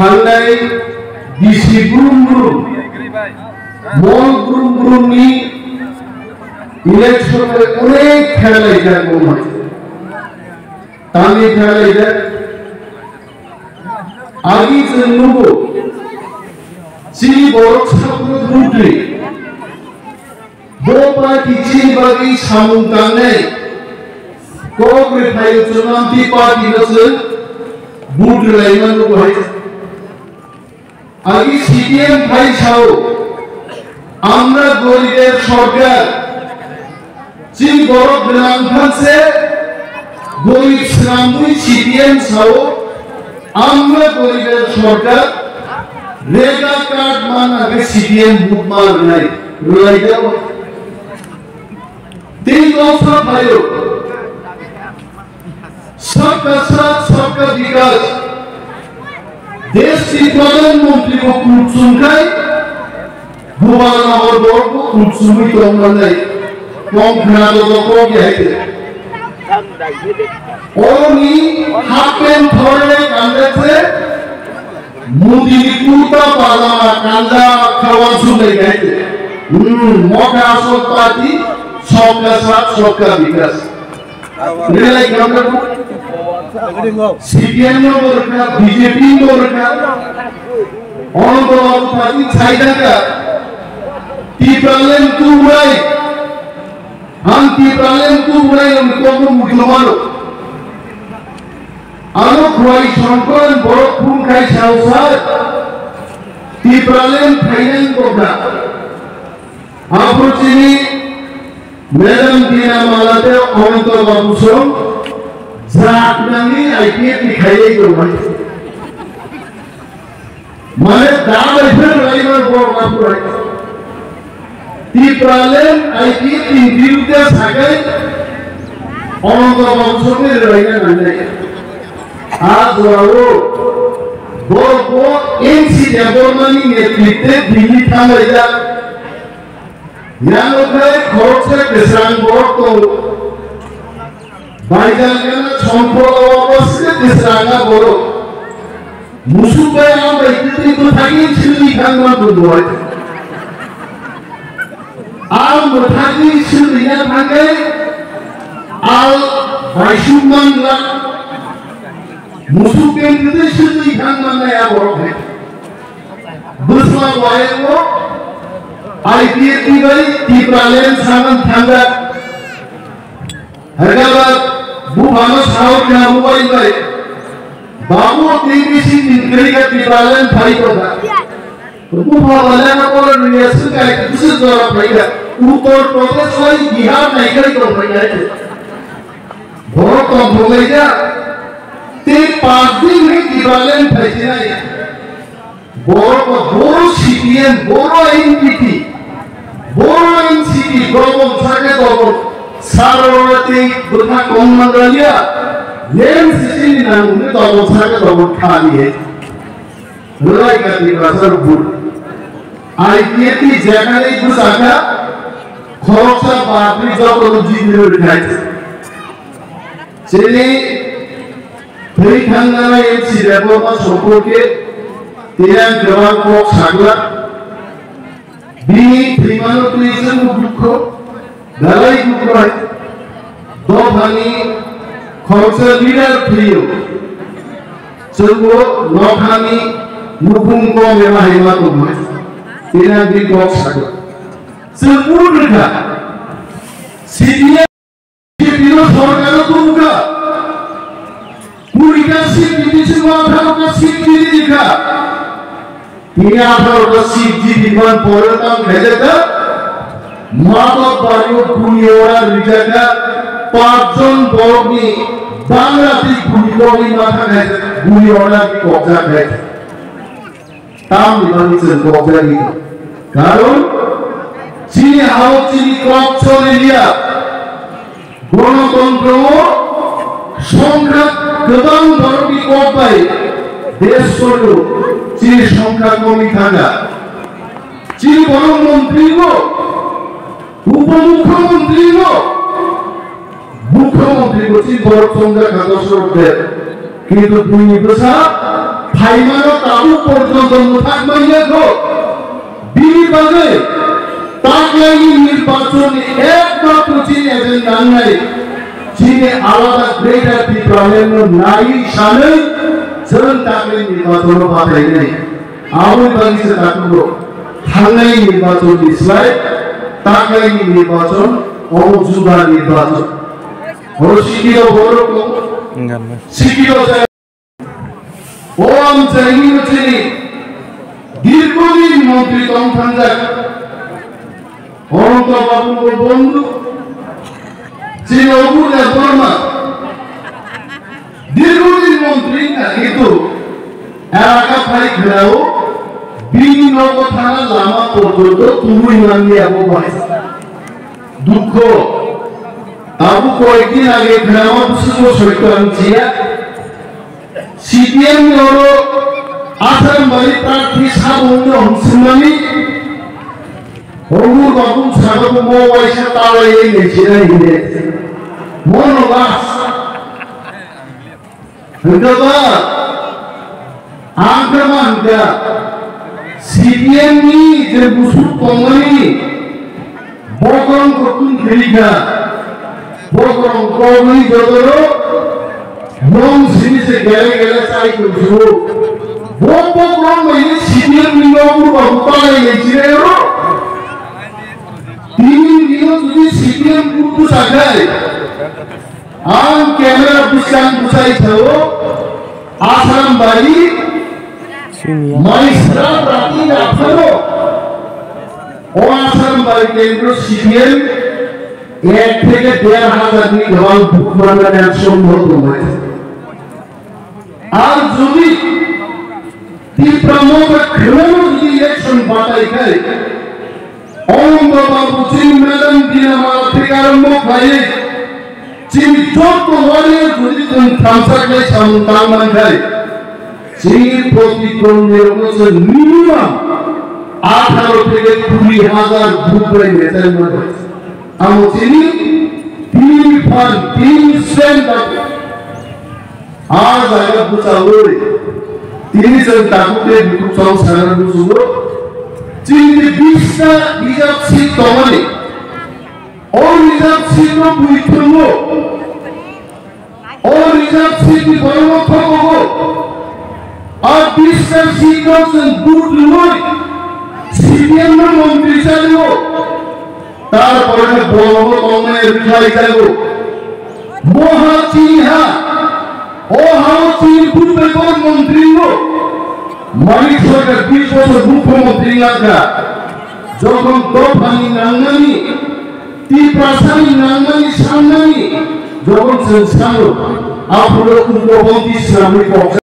थांनाय गिसि ग्रुम ग्रुम मल ग्रुम ग्रुमनि इलेक्शन में अनेक खेला जागौमोन तानि खेला आगि जों नुगौ चिनि बर' साफ्रोम मंत्री पार्टी चिनि बागै सामुं दांनाय Prohibited चुनावी पार्टी नसल बूट लाइमन को है आगे सीपीएम भाई छाओ आमरा गोलीदेव सरकार चीन गौरव बिलांधन से गोली श्रामुई सीपीएम छाओ आमरा गोलीदेव सरकार रेगा कार्ड मान आगे सीपीएम बूट मार नहीं रुलाई जाओ तीन लोग भाइयों सबका साथ सबका विकास देश की प्रधानमंत्री को कुर्चुंकाई भुवाना और बोर्ड को कुर्चुंगी तो मंगाई कौन खराबों को क्या है और नी हापेन थोड़े कांडे से मुदी कुर्ता पाला कांडा खावान सुने गए मौका आसों पार्टी सबका साथ सबका विकास Nilai gambar CPM नो बोलना BJP नो बोलना orang bawa parti China का Twiprasano Khakwlap हम Twiprasano Khakwlap उनको मुझलमानो आलो खुआई शंकर बड़ो खून खाई शाउसार Twiprasano फाइनेंस बोलना आप चिनी मैडम दिना मालाते औरतों बाबूसों जागनानी आईपीएस दिखाई को भाई माने दाम इधर राइवर बोर्ड का पूरा Twiprasano आईपीएस इंटरव्यू के सागे औरतों बाबूसों में राइवर नहीं आज वालो वो एनसी डेवलपमेंट नेतृत्व दिल्ली था मेरा Yakhwrai Khorokba Twiprasano Baizal kana সম্পর্ক অবশ্যই তিসরাঙ্গা বড় মুসুবে আমরা ইতিতে তো থাকি ছিলি খাঙ্গা বন্ধু হয় আর মথাকি ছিলি না থাকে আর ভাইসুমান না মুসুবে ইতিতে ছিলি খাঙ্গা না বড় হয় বুঝলা বয়ও आईपीएस की भाई Twiprasano सामन थांगा हरगाबाद बुहाना साउथ का मोबाइल भाई बाबू टीवीसी निकली का Twiprasano भाई को था बुहाना ना बोला रियासत का एक दूसरे द्वारा भाई का उत्तर प्रदेश वाली बिहार नहीं करी को भाई है बहुत कम हो गई क्या ते 5 दिन में Twiprasano भाई ना बोरो सीपीएम बोरो एनपीटी बोरो एनसीटी गोबो सागे गोबो सारोरती बुधा कोमंगलिया लेन सिसिनी नामुने गोबो सागे गोबो खाली है रुलाई का Twiprasano बुट आईपीएटी जगह बुसाका Khorokba बापरी जोतो जीविरो दिखाई चले फिर खानदाना एनसी डेवलपमेंट सोको के Tiang Kok Jakha Bini Primano Tuisan Mukho Dalai Kukrai Dobhani Khorokba Leader Trio Serbo Nokhani Mukhum Ko Mema Hema Kumai Tiang Kok Jakha Serbo Rika Sidia Sipino Sorgano Kumka Purika Sipiti Semua Ka Sipiti याpharo का सीधी विमान पोरतम भेजे था Madhab Bario Goli और रिजा का 5 जन बोर्डी बांग्लादेश गुली माथा है गुली और की Kok Jakha है ताम निभानी से Kok Jakha की कारण चीनी हाउ चीनी कॉक छोड़ लिया गणतंत्र संघात कदम बोर्डी Kok भाई देश छोड़ो चीनी संख्या कमी थाका चीनी बड़ो मंत्री को उपमुख्यमंत्री को मुख्यमंत्री को चीनी बड़ो संख्या खातो शोधे किंतु पुनी प्रसाद Haimano tahu porjontho muthakmaiyako bini bagai taklagi nirbachon ekmatro chini agenda nai chini alada greater Twiprasano nai sanai जों ताकले निर्वाचन बाथाय नै आबै बांगिसे ताकुरो थांनाय निर्वाचन दिस्लाय ताकले निर्वाचन अजुबा निर्वाचन हरसिकिरो हरको सिकिरो जाय ओम जैनि चेनि दीर्घदिन मन्त्री तंथांजा अनंत बाबुको बन्धु Cem Debbarma দীর্ঘদিন মন্ত্রী না কিন্তু এলাকা ফাই ঘেরাও বিনগর থানা লামা পর্যন্ত তুমি নামে আবু ভাই দুঃখ আবু কয়েকদিন আগে ঘেরাও সুসু সরকার জিয়া সিপিএম হলো আসাম বাড়ি প্রার্থী সাবন্দ হংসমানি হমু বাবু সাগব মোবাইসা তালাই নেছিনা হিনে মনোবাস Hendaknya anggaman dia CPM ni je busuk pengani bokong kokun kiriga bokong koni joto mong sini se gele gele sai kusu bokong ini CPM ni orang bahuta lagi ciro ini dia tu CPM kutu saja Ang kamera pusang pusai tahu asam bari maisra berarti yapharo asam bari kendro CPM ek থেকে 1,500 ni দেওয়াল বুক বানানোর এক সম্ভব নয় আর যদি তীব্রমত খেলানো যদি election বাতাই খায় অনন্ত বাবু চিন ম্যাডাম দিনামালা থেকে আরম্ভ করে Cini joto warrior jadi tuh transak lagi sampai mangai. Cini protikon nerogosa minimum 18 থেকে 20,000 bukai meter mana. Amo cini tim fan tim stand up. आज आया बुचा लोरी. Tini sen takutnya buku sang sangat busuk. Cini bisa sih tomani. All reserve seat no buitmo. All reserve seat ni boromo kogo. Our district seat goes and good loy. CPM no mantri chalo. Tar pore boromo kome reply chalo. Moha chiha. O how chin good bekor mantri no. Malik sorkar 20 বছর মুখ্যমন্ত্রী লাগা. যখন দফানি নাঙ্গানি Twiprasano nangani sanani jogon sensano apuro untuk bonti selama